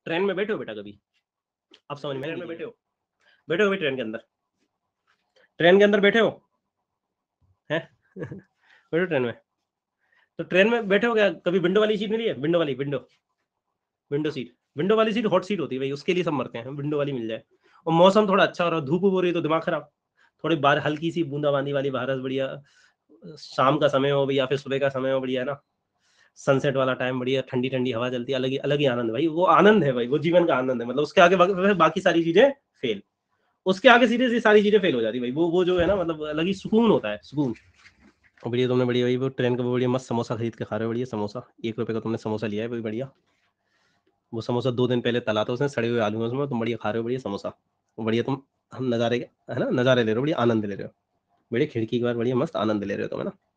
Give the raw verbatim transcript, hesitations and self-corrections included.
Train में बैठे हो बेटा कभी? अब समझ में ट्रेन में बैठे हो बैठे हो कभी ट्रेन के अंदर ट्रेन के अंदर बैठे हो हैं बैठे हो ट्रेन में तो ट्रेन में बैठे हो क्या कभी विंडो वाली सीट मिली है विंडो वाली विंडो विंडो सीट विंडो वाली सीट हॉट सीट होती है भाई उसके लिए सब मरते हैं विंडो वाली मिल जाए और मौसम थोड़ा अच्छा हो रहा है धूप हो रही है तो दिमाग खराब थोड़ी बाहर हल्की सी बूंदाबांदी वाली बारिश बढ़िया शाम का समय हो या फिर सुबह का समय हो बढ़िया है ना सनसेट वाला टाइम बढ़िया ठंडी ठंडी हवा चलती है अलग ही अलग ही आनंद है भाई वो आनंद है भाई वो जीवन का आनंद है मतलब उसके आगे बाकी, बाकी सारी चीजें फेल उसके आगे सीधे सारी चीजें फेल हो जाती भाई वो वो जो है ना मतलब अलग ही सुकून होता है सुकून और बढ़िया तुमने बढ़िया भाई वो ट्रेन का बढ़िया मस्त समोसा खरीद के खा रहे हो बढ़िया समोसा एक रुपए का तुमने समोसा लिया है भाई बढ़िया वो समोसा दो दिन पहले तला था उसने सड़े हुए आलू उसमें तुम बढ़िया खा रहे हो बढ़िया समोसा बढ़िया तुम हम नज़ारे है ना नज़ारे ले रहे हो बढ़िया आनंद ले रहे हो बढ़िया खिड़की के बाद बढ़िया मस्त आनंद ले रहे हो तुम है ना